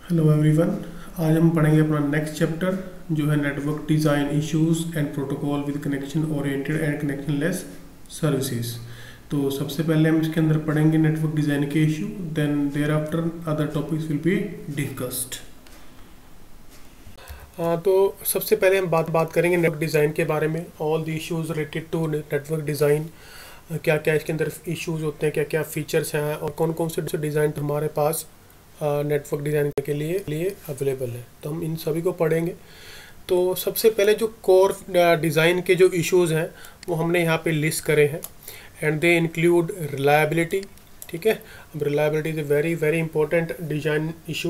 Hello everyone. आज हम पढ़ेंगे अपना नेक्स्ट चैप्टर जो है network design issues and protocol with connection oriented and connectionless services. तो सबसे पहले हम इसके अंदर पढ़ेंगे नेटवर्क डिज़ाइन के issue, then thereafter other topics will be discussed. तो सबसे पहले हम बात करेंगे नेटवर्क डिज़ाइन के बारे में, all the issues related to network design. क्या क्या इसके अंदर इश्यूज होते हैं, क्या क्या फीचर्स हैं और कौन कौन से डिज़ाइन हमारे पास नेटवर्क डिज़ाइन के लिए अवेलेबल है। तो हम इन सभी को पढ़ेंगे। तो सबसे पहले जो कोर डिज़ाइन के जो इश्यूज हैं वो हमने यहाँ पे लिस्ट करे हैं, एंड दे इंक्लूड रिलायबिलिटी। ठीक है, अब reliability is a very very important design issue,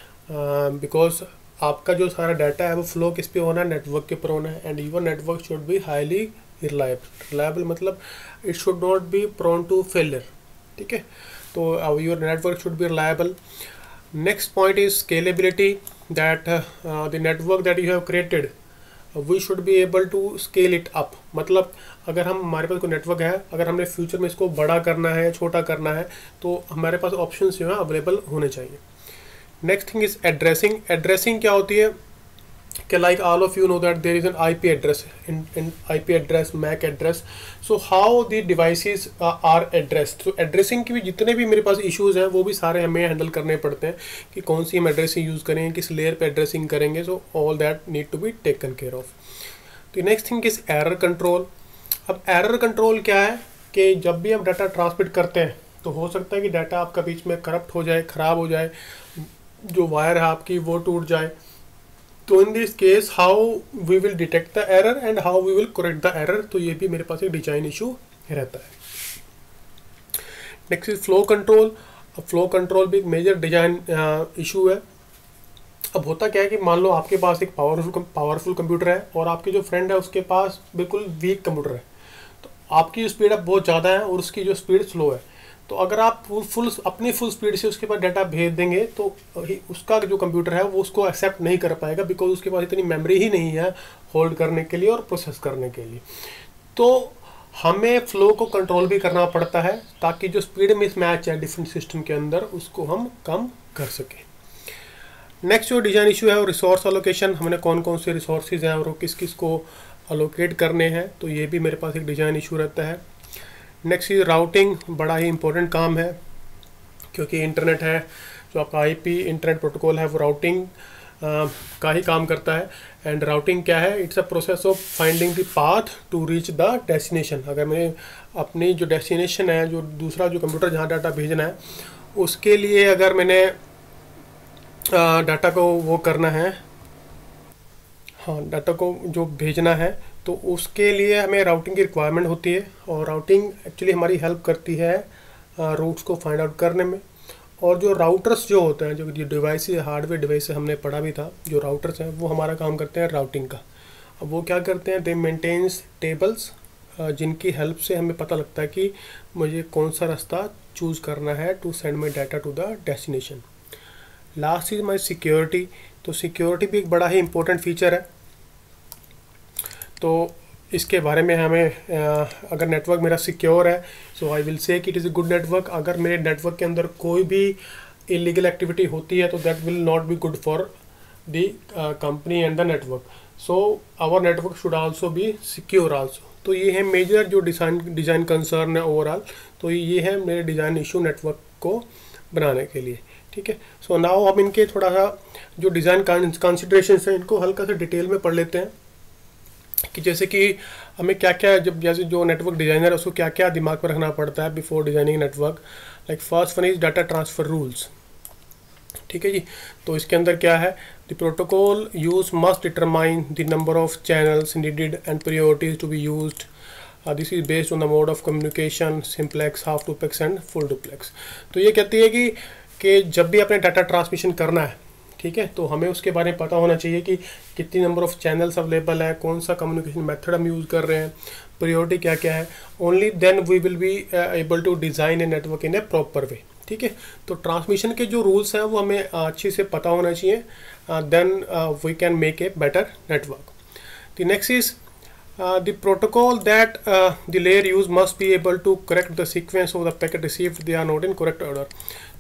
because आपका जो सारा डाटा है वो फ्लो किस पे होना है, नेटवर्क के ऊपर होना है, and your network should be highly reliable मतलब it should not be prone to failure. ठीक है, तो your network should be reliable. Next point is scalability, that the network that you have created, we should be able to scale it up। मतलब अगर हमारे पास कोई network है, अगर हमने फ्यूचर में इसको बड़ा करना है, छोटा करना है, तो हमारे पास ऑप्शंस जो है अवेलेबल होने चाहिए। Next thing is addressing. Addressing क्या होती है कि like all of you know that there is an IP address, in IP address, MAC address. So how the devices are addressed. तो एड्रेसिंग की भी जितने भी मेरे पास इश्यूज हैं वो भी सारे हमें हैंडल करने पड़ते हैं कि कौन सी हम एड्रेसिंग यूज़ करेंगे, किस लेयर पे एड्रेसिंग करेंगे। So all that need to be taken care of. तो next thing is error control. अब एरर कंट्रोल क्या है कि जब भी हम डाटा ट्रांसमिट करते हैं तो हो सकता है कि डाटा आपका बीच में करप्ट हो जाए, ख़राब हो जाए, जो वायर है आपकी वो टूट जाए। तो in this case how we will detect the error and how we will correct the error, तो ये भी मेरे पास एक डिजाइन इशू रहता है। Next is flow control. अब फ्लो कंट्रोल भी एक मेजर डिजाइन इशू है। अब होता क्या है कि मान लो आपके पास एक पावरफुल कंप्यूटर है और आपके जो फ्रेंड है उसके पास बिल्कुल वीक कंप्यूटर है, तो आपकी स्पीड अब बहुत ज़्यादा है और उसकी जो स्पीड स्लो है। तो अगर आप अपनी फुल स्पीड से उसके पास डाटा भेज देंगे तो उसका जो कंप्यूटर है वो उसको एक्सेप्ट नहीं कर पाएगा, बिकॉज उसके पास इतनी मेमोरी ही नहीं है होल्ड करने के लिए और प्रोसेस करने के लिए। तो हमें फ्लो को कंट्रोल भी करना पड़ता है ताकि जो स्पीड मिसमैच है डिफरेंट सिस्टम के अंदर उसको हम कम कर सकें। नेक्स्ट जो डिज़ाइन इशू है वो रिसोर्स एलोकेशन। हमने कौन कौन से रिसोर्सेज हैं और वो किस किस को अलोकेट करने हैं, तो ये भी मेरे पास एक डिज़ाइन इशू रहता है। Next is routing. बड़ा ही इंपॉर्टेंट काम है क्योंकि इंटरनेट है, जो आपका IP इंटरनेट प्रोटोकॉल है वो राउटिंग का ही काम करता है। एंड राउटिंग क्या है, it's a process of finding the path to reach the destination. अगर मैं अपनी जो डेस्टिनेशन है, जो दूसरा जो कंप्यूटर जहाँ डाटा भेजना है उसके लिए अगर मैंने डाटा को वो करना है, हाँ डाटा को जो भेजना है, तो उसके लिए हमें राउटिंग की रिक्वायरमेंट होती है। और राउटिंग एक्चुअली हमारी हेल्प करती है रूट्स को फाइंड आउट करने में। और जो राउटर्स जो होते हैं, जो डिवाइस हार्डवेयर डिवाइस से हमने पढ़ा भी था, जो राउटर्स हैं वो हमारा काम करते हैं राउटिंग का। अब वो क्या करते हैं, दे मेंटेन्स टेबल्स, जिनकी हेल्प से हमें पता लगता है कि मुझे कौन सा रास्ता चूज़ करना है to send my data to the destination. Last is my security. तो सिक्योरिटी भी एक बड़ा ही इंपॉर्टेंट फीचर है। तो इसके बारे में हमें अगर नेटवर्क मेरा सिक्योर है, सो आई will say that it is a good network. अगर मेरे नेटवर्क के अंदर कोई भी इलीगल एक्टिविटी होती है तो that will not be good for the company and the network. So our network should also be secure also. तो ये है मेजर जो डिज़ाइन कंसर्न है ओवरऑल। तो ये है मेरे डिज़ाइन इशू नेटवर्क को बनाने के लिए। ठीक है, सो नाउ हम इनके थोड़ा सा जो डिज़ाइन कंसिडरेशन हैं इनको हल्का सा डिटेल में पढ़ लेते हैं कि जैसे कि हमें क्या क्या, जब जैसे जो नेटवर्क डिज़ाइनर है उसको क्या क्या दिमाग पर रखना पड़ता है before designing network. Like first one is data transfer rules. ठीक है जी, तो इसके अंदर क्या है, the protocol use must determine the number of channels needed and priorities to be used. This is based on the mode of communication, simplex, half duplex and full duplex. तो ये कहती है कि जब भी अपने डाटा ट्रांसमिशन करना है, ठीक है, तो हमें उसके बारे में पता होना चाहिए कि कितनी नंबर ऑफ चैनल्स अवेलेबल है, कौन सा कम्युनिकेशन मेथड हम यूज़ कर रहे हैं, प्रायोरिटी क्या क्या है। Only then we will be able to design a network in a proper way. ठीक है, तो ट्रांसमिशन के जो रूल्स हैं वो हमें अच्छे से पता होना चाहिए, then we can make a better network. The next is the protocol that the layer use must be able to correct the sequence of the packet received, they are not in correct order।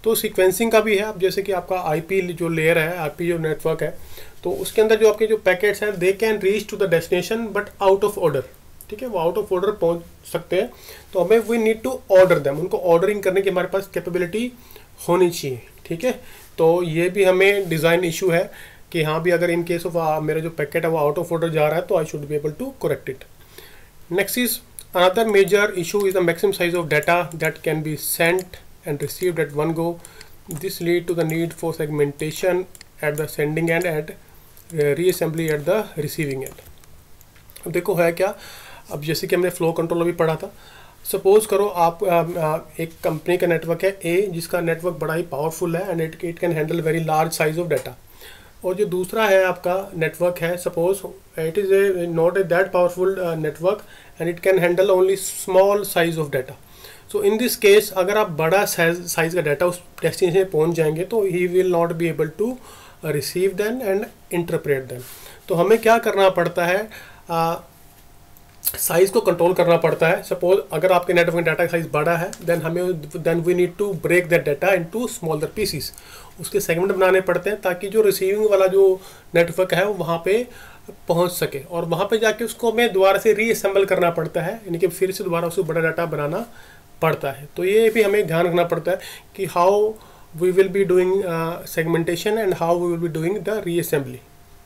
तो sequencing का भी है। अब जैसे कि आपका IP जो layer है, आईपी जो नेटवर्क है, तो उसके अंदर जो आपके जो पैकेट्स हैं they can reach to the destination but out of order. ठीक है, वो आउट ऑफ ऑर्डर पहुंच सकते हैं, तो हमें we need to order them, उनको ऑर्डरिंग करने की हमारे पास कैपेबिलिटी होनी चाहिए। ठीक है, तो ये भी हमें डिज़ाइन इशू है कि हाँ भी अगर इन केस ऑफ मेरा जो पैकेट है वो आउट ऑफ ऑर्डर जा रहा है तो I should be able to correct it. Next is another major issue is the maximum size of data that can be sent and received at one go. This lead to the need for segmentation at the sending end at reassembly at the receiving end. अब देखो है क्या, अब जैसे कि हमने flow control अभी पढ़ा था, सपोज करो आप एक कंपनी का नेटवर्क है ए जिसका नेटवर्क बड़ा ही पावरफुल है and it can handle very large size of data, और जो दूसरा है आपका नेटवर्क है, suppose it is a not a that powerful network and it can handle only small size of data. So in this case अगर आप बड़ा size का डाटा उस डेस्टिनेशन में पहुंच जाएंगे तो he will not be able to receive then and interpret then. तो हमें क्या करना पड़ता है, साइज़ को कंट्रोल करना पड़ता है। सपोज अगर आपके नेटवर्क में डाटा साइज बड़ा है then we need to break that data into smaller pieces, उसके सेगमेंट बनाने पड़ते हैं ताकि जो रिसीविंग वाला जो नेटवर्क है वो वहाँ पे पहुँच सके, और वहाँ पे जाके उसको हमें दोबारा से रीअसेंबल करना पड़ता है, यानी कि फिर से दोबारा उसको बड़ा डाटा बनाना पड़ता है। तो ये भी हमें ध्यान रखना पड़ता है कि how we will be doing segmentation and how we will be doing the reassembly.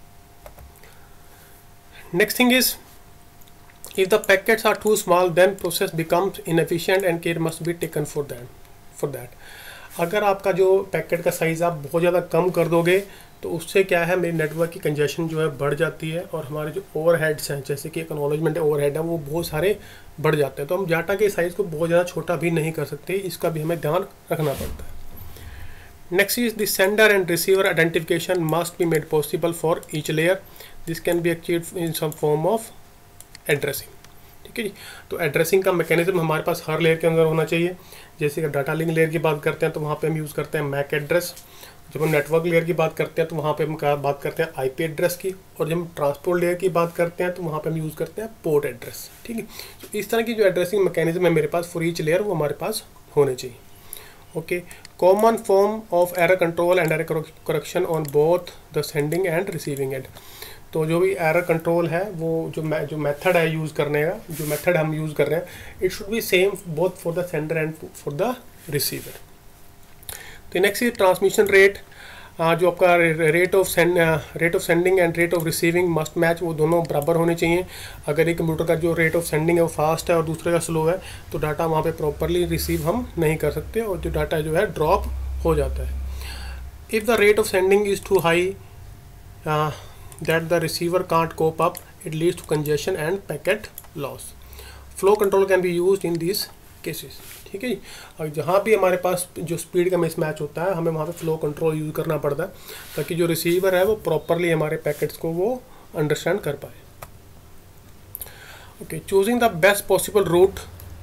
Next thing is if the packets are too small then process becomes inefficient and care must be taken for that। अगर आपका जो packet का size आप बहुत ज़्यादा कम कर दोगे तो उससे क्या है, मेरी नेटवर्क की कंजेशन जो है बढ़ जाती है और हमारे जो ओवरहेड्स हैं, जैसे कि एक्नॉलेजमेंट ओवरहेड है, वो बहुत सारे बढ़ जाते हैं। तो हम डाटा के साइज़ को बहुत ज़्यादा छोटा भी नहीं कर सकते, इसका भी हमें ध्यान रखना पड़ता है। Next is the sender and receiver identification must be made possible for each layer. This can be achieved in some form of addressing. ठीक है जी, तो एड्रेसिंग का मैकेनिज्म हमारे पास हर लेयर के अंदर होना चाहिए। जैसे कि डाटा लिंक लेयर की बात करते हैं तो वहाँ पे हम यूज़ करते हैं मैक एड्रेस, जब हम नेटवर्क लेयर की बात करते हैं तो वहाँ पे हम बात करते हैं आईपी एड्रेस की, और जब हम ट्रांसपोर्ट लेयर की बात करते हैं तो वहाँ पे हम यूज़ करते हैं पोर्ट एड्रेस। ठीक है, तो इस तरह की जो एड्रेसिंग मैकेनिज्म है मेरे पास फॉर ईच लेयर वो हमारे पास होने चाहिए। Okay, common form of error control and error correction on both the sending and receiving end. तो जो भी एरर कंट्रोल है वो जो मेथड है यूज़ करने का, जो मेथड हम यूज़ कर रहे हैं, it should be same both for the sender and for the receiver. तो नेक्स्ट इज ट्रांसमिशन रेट। जो आपका rate of sending and rate of receiving must match, वो दोनों बराबर होने चाहिए। अगर एक कंप्यूटर का जो रेट ऑफ सेंडिंग है वो फास्ट है और दूसरे का स्लो है तो डाटा वहाँ पे प्रॉपरली रिसीव हम नहीं कर सकते और जो डाटा जो है ड्रॉप हो जाता है। If the rate of sending is too high that the receiver can't cope up, it leads to congestion and packet loss. Flow control can be used in these cases। ठीक है जी, और जहाँ भी हमारे पास जो स्पीड का मिसमैच होता है हमें वहाँ पे फ्लो कंट्रोल यूज़ करना पड़ता है ताकि जो रिसीवर है वो प्रॉपरली हमारे पैकेट्स को वो अंडरस्टैंड कर पाए। Okay, choosing the best possible route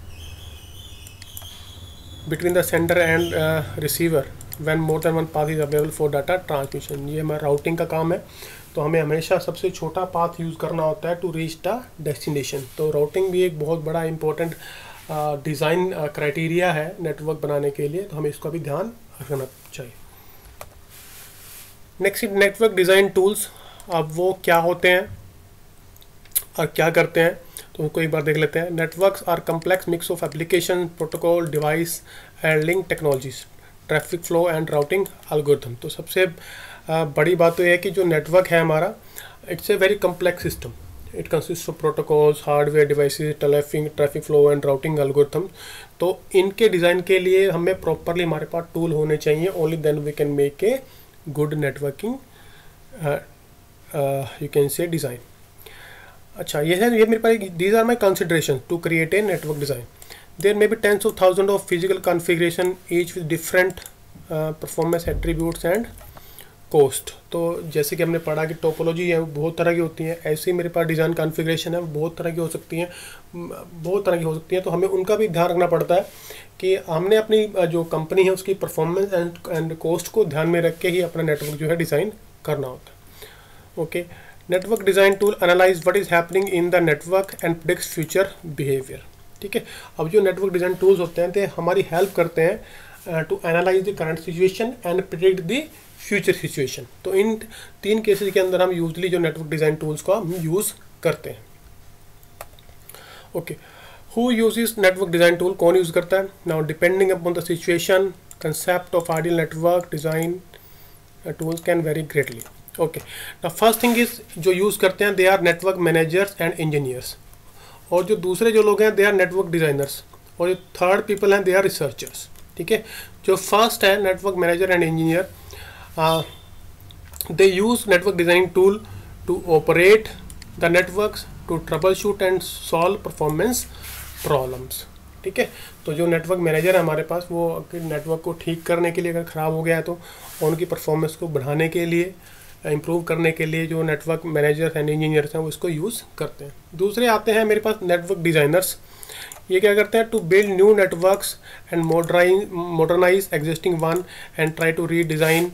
between the sender and receiver when more than one path is available for data transmission. ये हमारा राउटिंग का काम है, तो हमें हमेशा सबसे छोटा पाथ यूज़ करना होता है टू रीच द डेस्टिनेशन। तो राउटिंग भी एक बहुत बड़ा इंपॉर्टेंट डिज़ाइन क्राइटेरिया है नेटवर्क बनाने के लिए, तो हमें इसका भी ध्यान रखना चाहिए। नेक्स्ट नेटवर्क डिज़ाइन टूल्स, अब वो क्या होते हैं और क्या करते हैं तो उनको एक बार देख लेते हैं। Networks are complex mix of application, protocol, device and link technologies, traffic flow and routing algorithm. तो सबसे बड़ी बात तो यह है कि जो नेटवर्क है हमारा, it's a very complex system. It consist of protocols, hardware devices, traffic flow and routing algorithm. तो इनके डिज़ाइन के लिए हमें प्रॉपरली हमारे पास टूल होने चाहिए, only then we can make a good networking you can say design. अच्छा, ये मेरे पास these are my consideration to create a network design. There may be tens of thousand of physical configuration each with different performance attributes and cost. तो जैसे कि हमने पढ़ा कि टोपोलॉजी है वो बहुत तरह की होती है, ऐसे ही मेरे पास डिज़ाइन कॉन्फ़िगरेशन है वो बहुत तरह की हो सकती हैं, तो हमें उनका भी ध्यान रखना पड़ता है कि हमने अपनी जो कंपनी है उसकी परफॉर्मेंस एंड कोस्ट को ध्यान में रख के ही अपना नेटवर्क जो है डिज़ाइन करना होता है। Okay, network design tool analyse what is happening in the network and predicts future behaviour. ठीक है, अब जो नेटवर्क डिज़ाइन टूल्स होते हैं तो हमारी हेल्प करते हैं to analyse the current situation and predict the future situation. तो इन 3 केसेस के अंदर हम यूजली जो नेटवर्क डिज़ाइन टूल्स को हम यूज़ करते हैं। Okay, who uses network design tool, कौन यूज़ करता है? Now depending upon the situation concept of ideal network design tools can vary greatly. Okay, now first thing is जो use करते हैं they are network managers and engineers, और जो दूसरे जो लोग हैं दे आर नेटवर्क डिज़ाइनर्स, और जो थर्ड पीपल हैं दे आर रिसर्चर्स। ठीक है, जो फर्स्ट है network manager and engineer, they use network designing tool to operate the networks, to troubleshoot and solve performance problems। ठीक है, तो जो नेटवर्क मैनेजर है हमारे पास, वो नेटवर्क को ठीक करने के लिए अगर ख़राब हो गया है तो उनकी परफॉर्मेंस को बढ़ाने के लिए, इम्प्रूव करने के लिए जो नेटवर्क मैनेजर्स एंड इंजीनियर्स हैं वो इसको यूज़ करते हैं। दूसरे आते हैं मेरे पास नेटवर्क डिज़ाइनर्स। ये क्या करते हैं? To build new networks and modernise existing one and try to redesign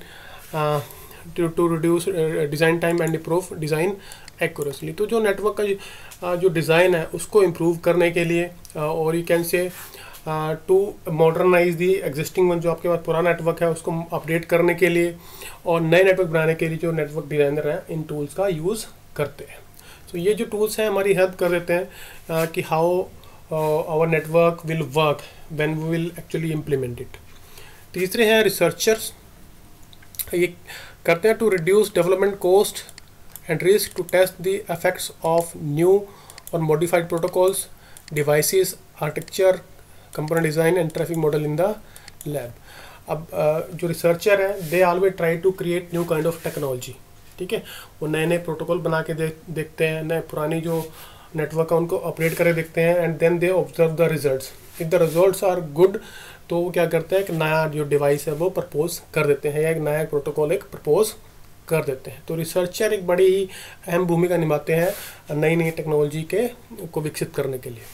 to reduce design time and improve design accurately. तो जो नेटवर्क का जो डिज़ाइन है उसको इम्प्रूव करने के लिए, और you can say to modernise the existing one, जो आपके पास पुराना नेटवर्क है उसको अपडेट करने के लिए, और नए नेटवर्क बनाने के लिए जो नेटवर्क डिज़ाइनर हैं इन टूल्स का यूज़ करते हैं। तो ये जो टूल्स हैं हमारी हेल्प कर देते हैं कि how our network will work when we will actually implement it. तीसरे हैं रिसर्चर्स। ये करते हैं to reduce development cost and risk, to test the effects of new or modified protocols, devices, architecture, component design and traffic model in the lab. अब जो researcher हैं they always try to create new kind of technology. ठीक है, वो नए नए protocol बना के देखते हैं, नए पुरानी जो नेटवर्क है उनको अपडेट करके देखते हैं, and then they observe the results. If the results are good तो वो क्या करते हैं कि नया जो डिवाइस है वो प्रपोज कर देते हैं, या एक नया प्रोटोकॉल एक प्रपोज कर देते हैं। तो रिसर्चर एक बड़ी ही अहम भूमिका निभाते हैं नई नई टेक्नोलॉजी को विकसित करने के लिए।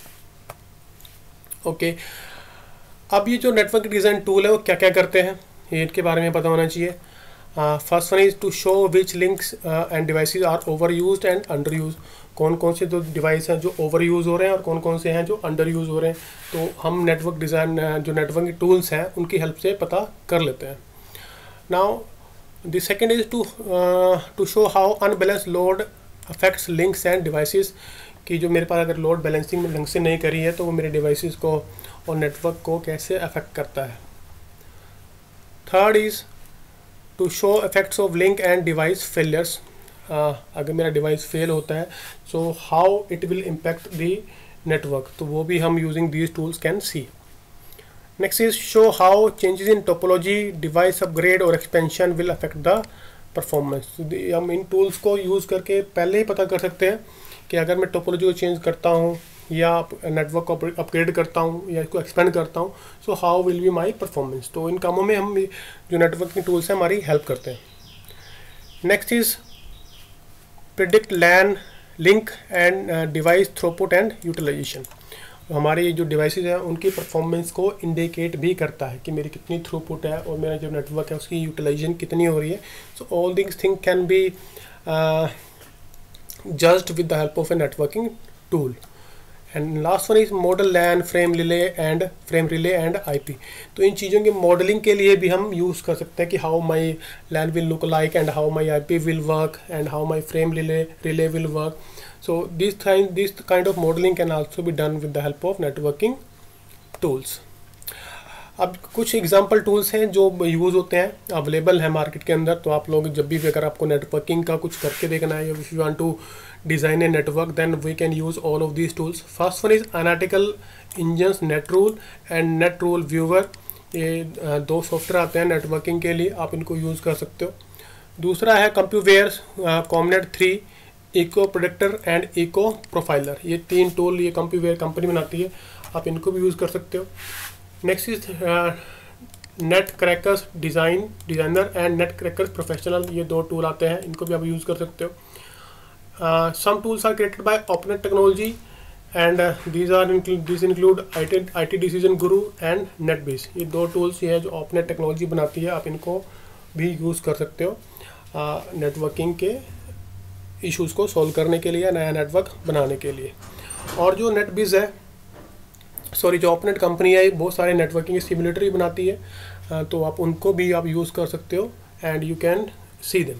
ओके, अब ये जो नेटवर्क डिज़ाइन टूल है वो क्या क्या करते हैं ये इनके बारे में पता होना चाहिए। First one is to show which links and devices are over used and under use. कौन कौन से जो डिवाइस हैं जो ओवर यूज़ हो रहे हैं और कौन कौन से हैं जो अंडर यूज़ हो रहे हैं, तो हम नेटवर्क डिज़ाइन जो नेटवर्क टूल्स हैं उनकी हेल्प से पता कर लेते हैं। Now the second is to show how unbalance load affects links and devices, कि जो मेरे पास अगर लोड बैलेंसिंग ढंग से नहीं करी है तो वो मेरे डिवाइसेस को और नेटवर्क को कैसे अफेक्ट करता है। Third is to show effects of link and device failures. अगर मेरा डिवाइस फेल होता है so how it will impact the network, तो वो भी हम using these tools can see. Next is show how changes in topology, device upgrade or expansion will affect the performance. हम इन टूल्स को यूज़ करके पहले ही पता कर सकते हैं कि अगर मैं टोपोलॉजी को चेंज करता हूँ या नेटवर्क को अपग्रेड करता हूँ या इसको एक्सपेंड करता हूँ, so how will be my performance. तो इन कामों में हम जो नेटवर्किंग टूल्स हैं हमारी हेल्प करते हैं। Next is predict LAN link and device throughput and utilisation. हमारे जो डिवाइसेस हैं उनकी परफॉर्मेंस को इंडिकेट भी करता है कि मेरी कितनी थ्रूपुट है और मेरा जो नेटवर्क है उसकी यूटिलाइजेशन कितनी हो रही है। So all this thing can be judged with the help of a networking tool. And last one is model LAN, frame relay and IP. तो इन चीज़ों के मॉडलिंग के लिए भी हम यूज़ कर सकते हैं कि how my LAN will look like and how my IP will work and how my frame relay will work. So this kind of modelling can also be done with the help of networking tools. अब कुछ example tools हैं जो use होते हैं, available है market के अंदर। तो आप लोग जब भी अगर आपको नेटवर्किंग का कुछ करके देखना है, if you want to design a network, then we can use all of these tools. First one is analytical engines, net rule and net rule viewer. ये दो सॉफ्टवेयर आते हैं नेटवर्किंग के लिए, आप इनको यूज़ कर सकते हो। दूसरा है Compuware's, Comnet 3, eco predictor and eco profiler. ये 3 टूल ये कंप्यूवेयर कंपनी बनाती है, आप इनको भी यूज़ कर सकते हो। Next is net crackers designer and net crackers professional. ये 2 टूल आते हैं, इनको भी आप यूज़ कर सकते हो। Some tools are created by Opnet technology and these include IT decision guru and NetBase. ये 2 टूल्स ये है जो ओपनेट टेक्नोलॉजी बनाती है, आप इनको भी यूज़ कर सकते हो नेटवर्किंग के इश्यूज़ को सॉल्व करने के लिए, नया नेटवर्क बनाने के लिए। और जो नेटबीज है, सॉरी जो ओपनेट कंपनी है बहुत सारे नेटवर्किंग सिमुलेटर भी बनाती है, तो आप उनको भी आप यूज़ कर सकते हो and you can see them.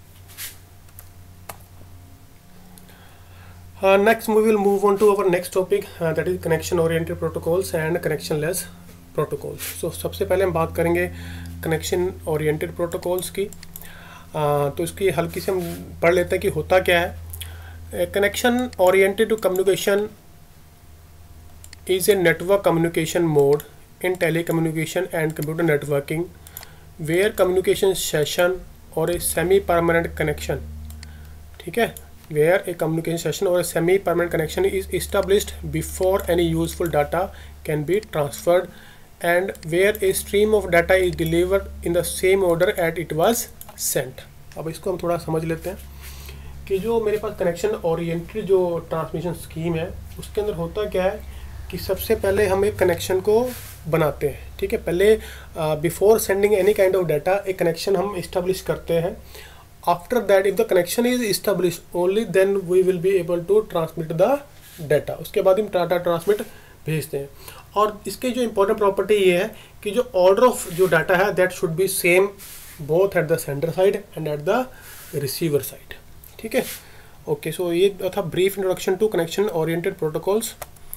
Next we will move on to our next topic, that is connection oriented protocols and connectionless protocols. So सबसे पहले हम बात करेंगे connection oriented protocols की। तो इसकी हल्की से हम पढ़ लेते हैं कि होता क्या है। Connection oriented communication is a network communication mode in telecommunication and computer networking where communication session or a semi permanent connection, ठीक है, where a communication session or a semi-permanent connection is established before any useful data can be transferred and where a stream of data is delivered in the same order as it was sent। अब इसको हम थोड़ा समझ लेते हैं कि जो मेरे पास कनेक्शन ओरिएंटेड जो ट्रांसमिशन स्कीम है उसके अंदर होता क्या है कि सबसे पहले हम एक कनेक्शन को बनाते हैं, ठीक है। पहले before sending any kind of data एक कनेक्शन हम इस्टेब्लिश करते हैं। After that, if the connection is established, only then we will be able to transmit the data। उसके बाद हम डाटा ट्रांसमिट भेजते हैं। और इसके जो इम्पोर्टेंट प्रॉपर्टी ये है कि जो ऑर्डर ऑफ जो डाटा है that should be same both at the sender side and at the receiver side, ठीक है। ओके, सो ये था brief introduction to connection oriented protocols.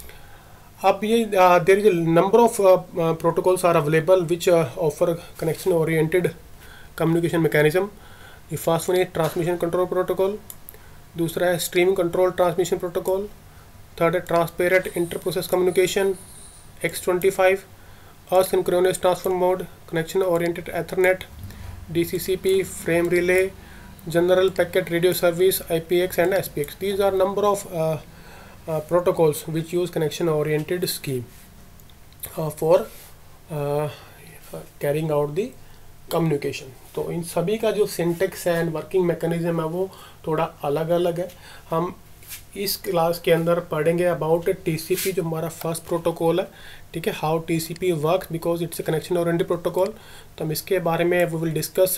अब ये there is a number of protocols are available which offer connection oriented communication mechanism. The first one is transmission control protocol, दूसरा है stream control transmission protocol, third है transparent inter-process communication, X25, asynchronous transfer mode, connection oriented Ethernet, DCCP, frame relay, general packet radio service, IPX and SPX. These are number of protocols which use connection oriented scheme for carrying out the communication. तो इन सभी का जो syntax है and working mechanism है वो थोड़ा अलग अलग है। हम इस क्लास के अंदर पढ़ेंगे अबाउट टीसीपी जो हमारा फर्स्ट प्रोटोकॉल है, ठीक है, how TCP works because it's a connection oriented protocol. तो हम इसके बारे में we will discuss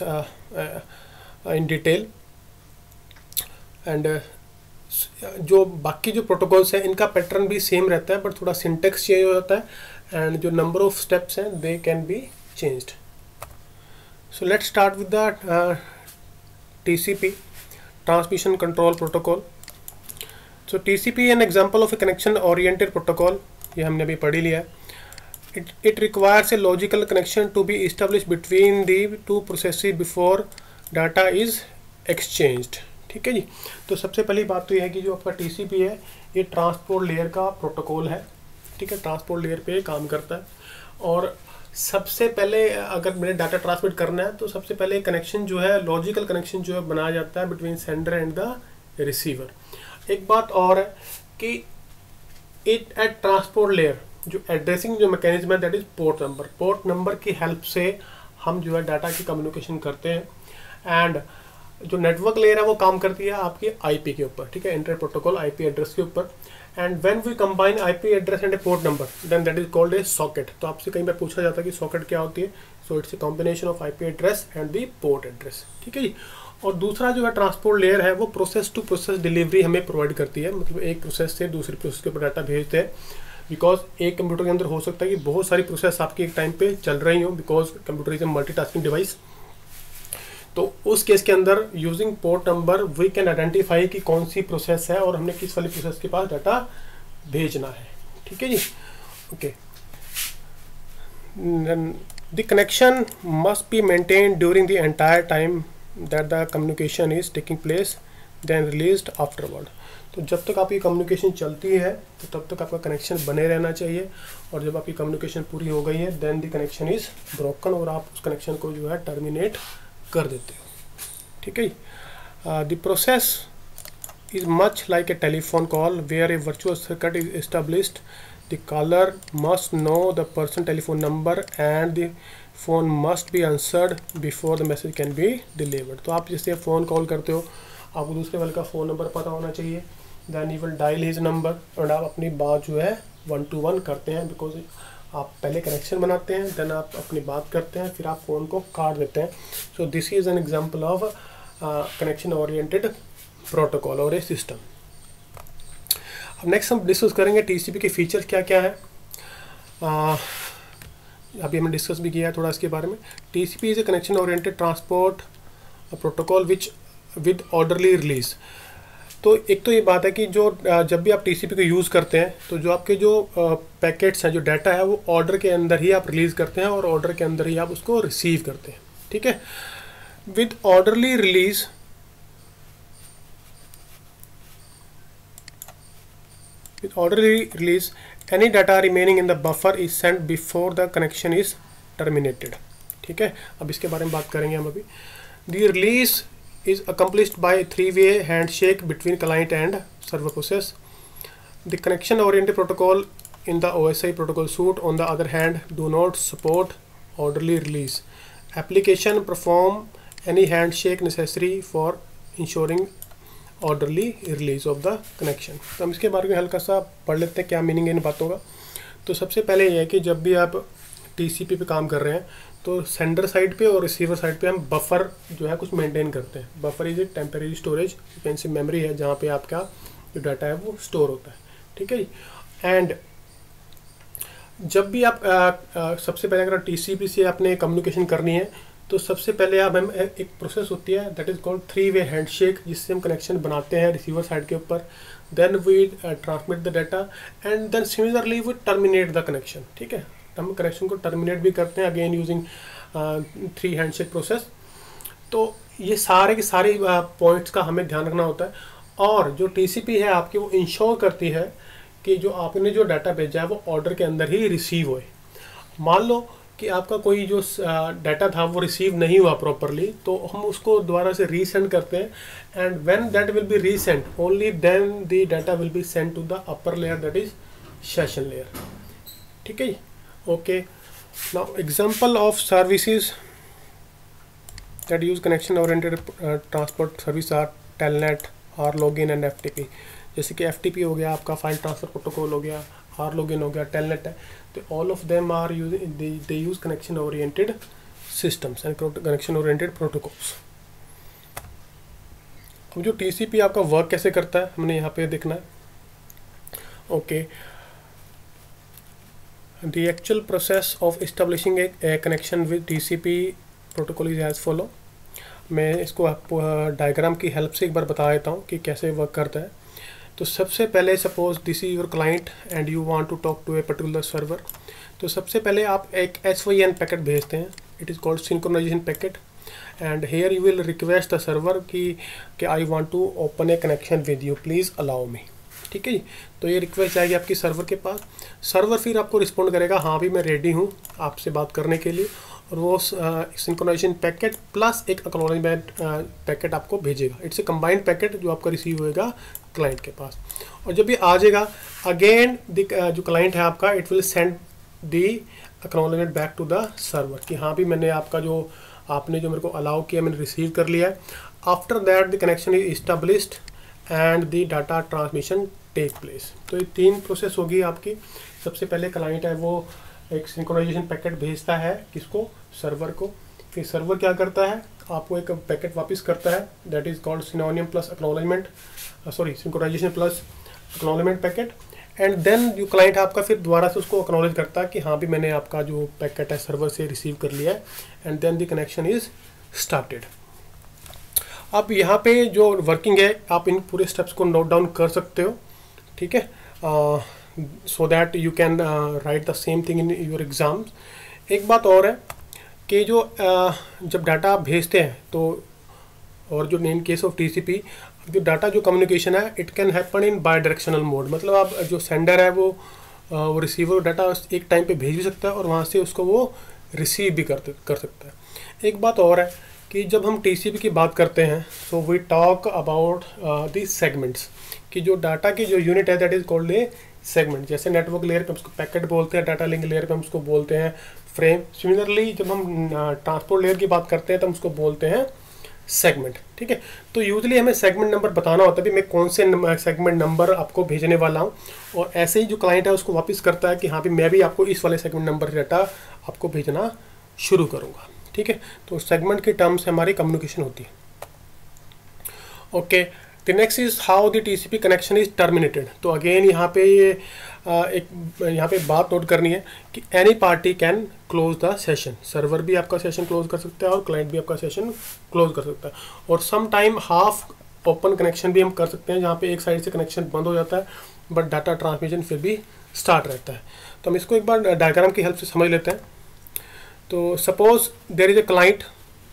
in detail. And जो बाकी जो प्रोटोकॉल्स हैं इनका पैटर्न भी सेम रहता है बट थोड़ा सिंटेक्स चेंज हो जाता है एंड जो नंबर ऑफ स्टेप्स हैं they can be changed. So let's start with the TCP, Transmission Control Protocol. So TCP is an example of a connection-oriented protocol. ये हमने अभी पढ़ ही लिया है। It requires a logical connection to be established between the two processes before data is exchanged। ठीक है जी। तो सबसे पहली बात तो ये है कि जो आपका TCP है ये ट्रांसपोर्ट लेयर का प्रोटोकॉल है, ठीक है, ट्रांसपोर्ट लेयर पे काम करता है। और सबसे पहले अगर मैंने डाटा ट्रांसमिट करना है तो सबसे पहले कनेक्शन जो है लॉजिकल कनेक्शन जो है बनाया जाता है between sender and the receiver. एक बात और है कि इट एट ट्रांसपोर्ट लेयर जो एड्रेसिंग जो मैकेनिज्म है दैट इज पोर्ट नंबर की हेल्प से हम जो है डाटा की कम्युनिकेशन करते हैं। एंड जो नेटवर्क लेयर है वो काम करती है आपकी आईपी के ऊपर, ठीक है, इंटर प्रोटोकॉल आईपी एड्रेस के ऊपर। And when we combine IP address and a port number then that is called a socket. तो आपसे कई बार पूछा जाता है कि सॉकेट क्या होती है। So it's a combination of IP address and the port address, ठीक है जी। और दूसरा जो है ट्रांसपोर्ट लेयर है वो प्रोसेस टू प्रोसेस डिलीवरी हमें प्रोवाइड करती है, मतलब एक प्रोसेस से दूसरी प्रोसेस के ऊपर डाटा भेजते हैं। बिकॉज एक कंप्यूटर के अंदर हो सकता है कि बहुत सारी प्रोसेस आपकी एक टाइम पे चल रही हो because computer is a multitasking device. तो उस केस के अंदर using port number we can identify कि कौन सी प्रोसेस है और हमने किस वाली प्रोसेस के पास डाटा भेजना है, ठीक है जी। Okay, the connection must be maintain during the entire time that the communication is taking place then released afterward. तो जब तक आपकी कम्युनिकेशन चलती है तो तब तक आपका कनेक्शन बने रहना चाहिए और जब आपकी कम्युनिकेशन पूरी हो गई है then the connection is broken और आप उस कनेक्शन को जो है टर्मिनेट कर देते हो, ठीक है। The process is much like a telephone call where a virtual circuit is established. The caller must know the person telephone number and the phone must be answered before the message can be delivered. तो आप जैसे phone call करते हो आपको दूसरे वाले का phone number पता होना चाहिए, then you will dial his number और आप अपनी बात जो है 1-to-1 करते हैं बिकॉज आप पहले कनेक्शन बनाते हैं देन आप अपनी बात करते हैं फिर आप फ़ोन को काट देते हैं। So this is an example of connection oriented protocol और ए सिस्टम। अब नेक्स्ट हम डिस्कस करेंगे टीसीपी के फीचर्स क्या क्या है। अभी हमने डिस्कस भी किया है थोड़ा इसके बारे में। TCP is a connection oriented transport protocol which with orderly release. तो एक तो ये बात है कि जो जब भी आप टीसीपी को यूज़ करते हैं तो जो आपके जो पैकेट्स हैं, जो डाटा है, वो ऑर्डर के अंदर ही आप रिलीज़ करते हैं और ऑर्डर के अंदर ही आप उसको रिसीव करते हैं। ठीक है, with orderly release any data remaining in the buffer is sent before the connection is terminated। ठीक है, अब इसके बारे में बात करेंगे हम अभी। The release is accomplished by a three-way handshake between client and server process। The connection oriented protocol in the OSI protocol suite on the other hand do not support orderly release। Application perform any handshake necessary for ensuring orderly release of the connection. तो हम इसके बारे में हल्का सा पढ़ लेते हैं क्या मीनिंग है इन बातों का। तो सबसे पहले ये है कि जब भी आप टीसीपी पे काम कर रहे हैं तो सेंडर साइड पे और रिसीवर साइड पे हम बफर जो है कुछ मेंटेन करते हैं। Buffer is a temporary storage, you can say memory है जहाँ पे आपका जो डाटा है वो स्टोर होता है। ठीक है जी। एंड जब भी आप सबसे पहले अगर टीसीपी से आपने कम्युनिकेशन करनी है तो सबसे पहले आप हम एक प्रोसेस होती है that is called three way handshake, जिससे हम कनेक्शन बनाते हैं रिसीवर साइड के ऊपर। Then we transmit the data and then similarly we terminate the connection. ठीक है, हम कनेक्शन को टर्मिनेट भी करते हैं again using three handshake process. तो ये सारे के सारे पॉइंट्स का हमें ध्यान रखना होता है। और जो टीसीपी है आपकी वो इंश्योर करती है कि जो आपने जो डाटा भेजा है वो ऑर्डर के अंदर ही रिसीव होए। मान लो कि आपका कोई जो डाटा था वो रिसीव नहीं हुआ प्रॉपरली, तो हम उसको दोबारा से रीसेंड करते हैं and when that will be resend only then the data will be send to the upper layer that is session layer. ठीक है, okay. Now example of services that use connection oriented transport service are telnet, rlogin and FTP. जैसे कि FTP हो गया आपका file transfer protocol हो गया, are login हो गया, टेलनेट है। तो all of them are they use connection oriented systems and connection oriented protocols. अब जो टीसीपी आपका वर्क कैसे करता है हमने यहाँ पे देखना है। Okay, the actual process of establishing a connection with TCP protocol is as follow. मैं इसको आपको डायग्राम की हेल्प से एक बार बता देता हूँ कि कैसे वर्क करता है। तो सबसे पहले suppose this is your client and you want to talk to a particular server. तो सबसे पहले आप एक SYN पैकेट भेजते हैं, it is called synchronization packet. And here you will request the server कि I want to open a connection with you, please allow me. ठीक है जी, तो ये रिक्वेस्ट जाएगी आपकी सर्वर के पास। सर्वर फिर आपको रिस्पॉन्ड करेगा हाँ भी मैं रेडी हूँ आपसे बात करने के लिए, और वो सिंक्रोनाइजेशन पैकेट प्लस एक एक्नॉलेजमेंट पैकेट आपको भेजेगा। इट्स ए कंबाइंड पैकेट जो आपका रिसीव होएगा क्लाइंट के पास। और जब ये आ जाएगा अगेन जो क्लाइंट है आपका it will send the acknowledgement back to the server कि हाँ भी मैंने आपका जो आपने जो मेरे को अलाउ किया मैंने रिसीव कर लिया है। After that the connection is established and the data transmission take place. तो ये तीन प्रोसेस होगी आपकी। सबसे पहले क्लाइंट है वो एक सिंक्रोनाइजेशन पैकेट भेजता है किसको, सर्वर को। फिर सर्वर क्या करता है आपको एक पैकेट वापस करता है that is called synonym plus acknowledgement, sorry synchronization plus acknowledgement packet. And then जो क्लाइंट आपका फिर दोबारा से उसको एक्नॉलेज करता है कि हाँ भी मैंने आपका जो पैकेट है सर्वर से रिसीव कर लिया है and then the connection is started. अब यहाँ पे जो वर्किंग है आप इन पूरे स्टेप्स को नोट डाउन कर सकते हो। ठीक है, so that you can write the same thing in your exams. एक बात और है कि जो जब डाटा आप भेजते हैं तो और जो इन केस ऑफ टीसीपी जो डाटा जो कम्युनिकेशन है it can happen in bidirectional mode. मतलब आप जो सेंडर है वो रिसीवर डाटा एक टाइम पे भेज भी सकता है और वहाँ से उसको वो रिसीव भी कर सकता है। एक बात और है कि जब हम टीसीपी की बात करते हैं so we talk about the segments कि जो डाटा की जो यूनिट है that is called a segment. जैसे नेटवर्क लेयर पे उसको पैकेट बोलते हैं, डाटा लिंक लेयर पे हम उसको बोलते हैं फ्रेम। सिमिलरली जब हम ट्रांसपोर्ट लेयर की बात करते हैं तो हम उसको बोलते हैं सेगमेंट। ठीक है, तो यूजली हमें सेगमेंट नंबर बताना होता है भी मैं कौन से सेगमेंट नंबर आपको भेजने वाला हूँ, और ऐसे ही जो क्लाइंट है उसको वापस करता है कि हाँ भी मैं भी आपको इस वाले सेगमेंट नंबर डाटा आपको भेजना शुरू करूँगा। ठीक है, तो सेगमेंट के टर्म्स से हमारी कम्युनिकेशन होती है। Okay, the next is how the TCP connection is terminated. तो अगेन यहाँ पे ये यहाँ पे बात नोट करनी है कि any party can close the session. Server भी आपका सेशन क्लोज कर सकता है और क्लाइंट भी आपका सेशन क्लोज कर सकता है। और some time half open connection भी हम कर सकते हैं, जहाँ पे एक साइड से कनेक्शन बंद हो जाता है बट डाटा ट्रांसमिशन फिर भी स्टार्ट रहता है। तो हम इसको एक बार डायग्राम की हेल्प से समझ लेते हैं। तो suppose there is a client,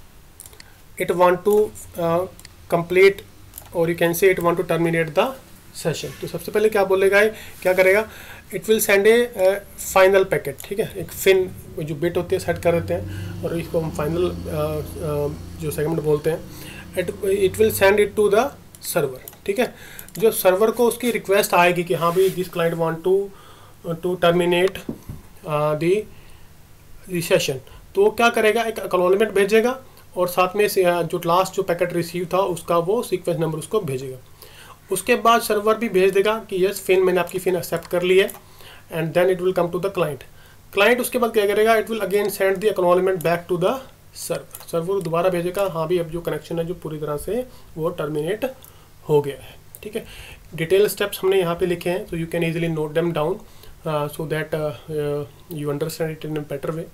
it want to complete और you can say it want to terminate the session. तो सबसे पहले क्या बोलेगा, क्या करेगा, it will send a final packet. ठीक है, एक फिन जो बिट होती है सेट कर देते हैं और इसको हम फाइनल जो सेगमेंट बोलते हैं, it will send it to the server. ठीक है, जो सर्वर को उसकी रिक्वेस्ट आएगी कि हाँ भाई this client want to terminate the session, तो वो क्या करेगा, एक एक्नॉलेजमेंट भेजेगा और साथ में जो लास्ट जो पैकेट रिसीव था उसका वो सीक्वेंस नंबर उसको भेजेगा। उसके बाद सर्वर भी भेज देगा कि यस फिन मैंने आपकी फिन एक्सेप्ट कर ली है, and then it will come to the client. Client उसके बाद क्या करेगा, it will again send the acknowledgement back to the server. Server दोबारा भेजेगा हाँ भी अब जो कनेक्शन है जो पूरी तरह से वो टर्मिनेट हो गया है। ठीक है, डिटेल स्टेप्स हमने यहाँ पे लिखे हैं, तो you can easily note them down so that you understand it in a better way.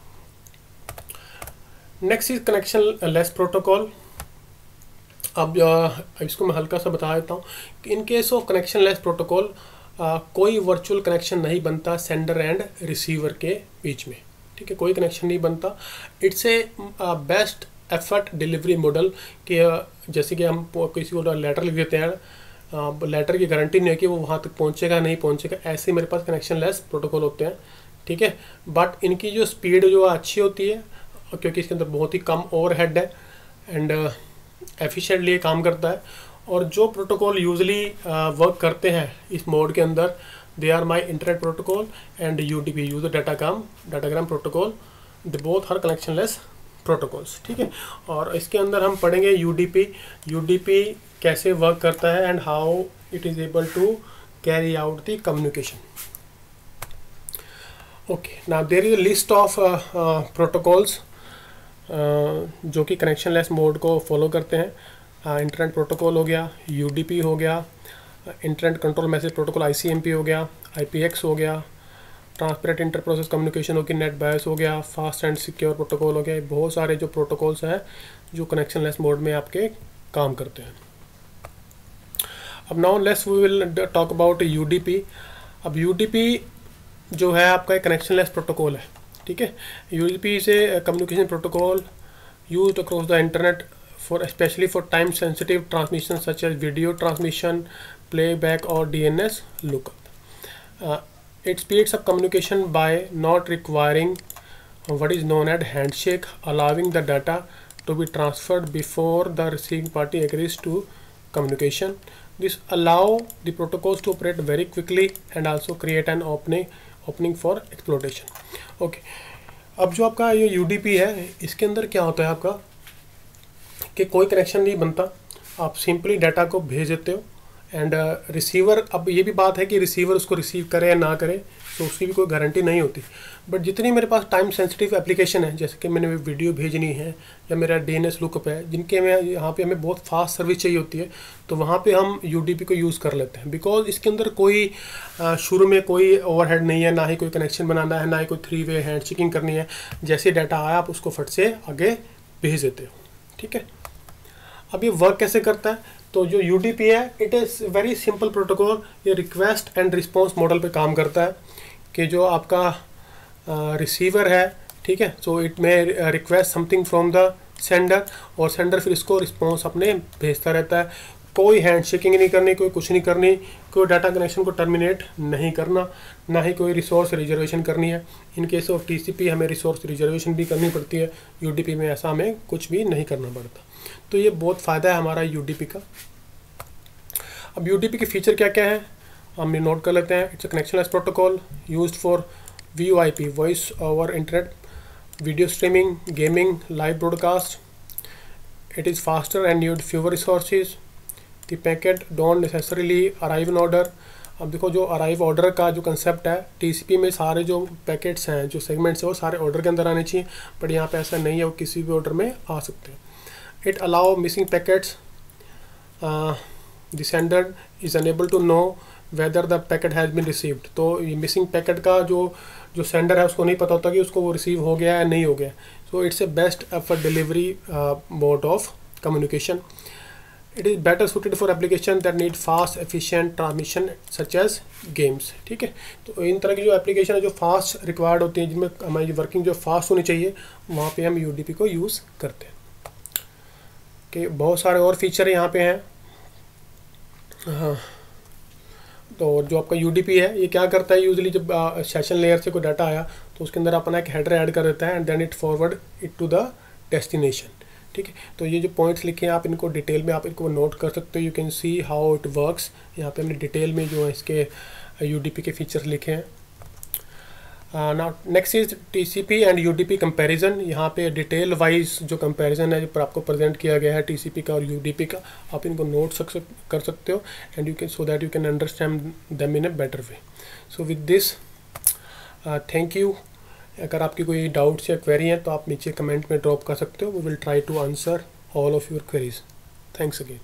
Next is connectionless protocol. अब इसको मैं हल्का सा बता देता हूँ कि in case of connectionless protocol कोई वर्चुअल कनेक्शन नहीं बनता सेंडर एंड रिसीवर के बीच में। ठीक है, कोई कनेक्शन नहीं बनता। It's a best effort delivery model कि जैसे कि हम किसी को लेटर लिख देते हैं, लेटर की गारंटी नहीं है कि वो वहाँ तक पहुँचेगा नहीं पहुँचेगा, ऐसे मेरे पास कनेक्शन लेस प्रोटोकॉल होते हैं। ठीक है, बट इनकी जो स्पीड जो अच्छी होती है क्योंकि इसके अंदर बहुत ही कम ओवरहेड है एंड एफिशिएंटली काम करता है। और जो प्रोटोकॉल यूजली वर्क करते हैं इस मोड के अंदर, they are my internet protocol and UDP, user datagram protocol, they both are connectionless protocols. ठीक है, और इसके अंदर हम पढ़ेंगे यूडीपी कैसे वर्क करता है and how it is able to carry out the communication. Okay, now there is a list of protocols जो कि कनेक्शन लेस मोड को फॉलो करते हैं। इंटरनेट प्रोटोकॉल हो गया, यूडीपी हो गया, internet control message protocol ICMP हो गया, आईपीएक्स हो गया, ट्रांसपेरेंट इंटर प्रोसेस कम्युनिकेशन हो गया, नेट बायस हो गया, फास्ट एंड सिक्योर प्रोटोकॉल हो गया। बहुत सारे जो प्रोटोकॉल्स हैं जो कनेक्शन लेस मोड में आपके काम करते हैं। अब now let's we will talk about UDP. अब यूडीपी जो है आपका एक कनेक्शन लेस प्रोटोकॉल है। ठीक है, UDP is a communication protocol used across the internet for specially for time sensitive transmission such as video transmission, playback और DNS lookup. It speeds up communication by not requiring what is known as handshake, allowing the data to be transferred before the receiving party agrees to communication. This allow the protocols to operate very quickly and also create an opening for exploitation. Okay, अब जो आपका ये UDP है इसके अंदर क्या होता है आपका कि कोई कनेक्शन नहीं बनता, आप सिंपली डाटा को भेज देते हो एंड रिसीवर, अब ये भी बात है कि रिसीवर उसको रिसीव करे या ना करे तो उसकी भी कोई गारंटी नहीं होती। बट जितनी मेरे पास टाइम सेंसिटिव एप्लीकेशन है, जैसे कि मैंने वीडियो भेजनी है या मेरा डीएनएस लुकअप है, जिनके में यहाँ पे हमें बहुत फास्ट सर्विस चाहिए होती है, तो वहाँ पे हम यूडीपी को यूज़ कर लेते हैं। बिकॉज इसके अंदर कोई शुरू में कोई ओवरहेड नहीं है, ना ही कोई कनेक्शन बनाना है, ना ही कोई 3-वे हैंड शेकिंग करनी है। जैसे डाटा आया आप उसको फट से आगे भेज देते हो। ठीक है, अब ये वर्क कैसे करता है, तो जो यूडीपी है it is very simple protocol. ये रिक्वेस्ट एंड रिस्पॉन्स मॉडल पे काम करता है कि जो आपका रिसीवर है, ठीक है, so it may request something from the sender और सेंडर फिर इसको रिस्पॉन्स अपने भेजता रहता है। कोई हैंड शेकिंग नहीं करनी, कोई कुछ नहीं करनी, कोई डाटा कनेक्शन को टर्मिनेट नहीं करना, ना ही कोई रिसोर्स रिजर्वेशन करनी है। इन केस ऑफ टीसीपी हमें रिसोर्स रिजर्वेशन भी करनी पड़ती है, यूडीपी में ऐसा हमें कुछ भी नहीं करना पड़ता। तो ये बहुत फ़ायदा है हमारा यूडीपी का। अब यूडीपी के फीचर क्या क्या है हम नोट कर लेते हैं। It's a connectionless protocol used for VoIP, voice over internet, video streaming, gaming, live broadcast. It is faster and need fewer resources. The packet don't necessarily arrive in order. अब देखो जो अराइव ऑर्डर का जो concept है, TCP में सारे जो packets हैं, जो सेगमेंट्स हैं, वो सारे ऑर्डर के अंदर आने चाहिए, बट यहाँ पे ऐसा नहीं है, वो किसी भी ऑर्डर में आ सकते हैं। It allow missing packets the sender is unable to know whether the packet has been received. तो ये मिसिंग पैकेट का जो सेंडर है उसको नहीं पता होता कि उसको वो रिसीव हो गया या नहीं हो गया। So it's a best for delivery mode of communication. It is better suited for application that need fast efficient transmission such as games. ठीक है, तो इन तरह की जो एप्लीकेशन है जो फास्ट रिक्वायर्ड होती हैं, जिनमें हमारी वर्किंग जो फास्ट होनी चाहिए, वहाँ पे हम यूडीपी को यूज़ करते हैं। कि बहुत सारे और फीचर यहाँ पे हैं। हाँ, तो जो आपका यूडीपी है ये क्या करता है, यूजली जब सेशन लेयर से कोई डाटा आया तो उसके अंदर अपना एक हेडर ऐड कर देता है and then it forward it to the destination. ठीक है, तो ये जो पॉइंट्स लिखे हैं आप इनको डिटेल में आप इनको नोट कर सकते हो। You can see how it works. यहाँ पे हमने डिटेल में जो है इसके यूडीपी के फीचर्स लिखे हैं। Now next is TCP and UDP comparison. यहाँ पे डिटेल वाइज जो कंपैरिजन है जो पर आपको प्रेजेंट किया गया है टीसीपी का और यूडीपी का, आप इनको नोट कर सकते हो and you can so that you can understand them in a better way. So with this thank you. अगर आपकी कोई डाउट्स या क्वेरी हैं तो आप नीचे कमेंट में ड्रॉप कर सकते हो। We will try to answer all of your queries. Thanks again.